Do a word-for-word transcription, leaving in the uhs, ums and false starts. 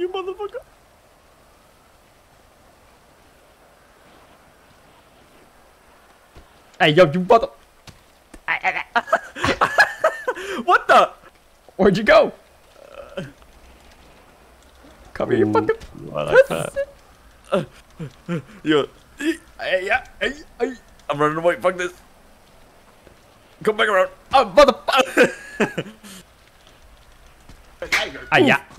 you motherfucker. Hey, yo, you mother... What the? Where'd you go? Come here, you fucking... I like that. Yo. Hey, yeah. Hey, hey. I'm running away. Fuck this. Come back around. Oh, motherfucker! Ah, yeah.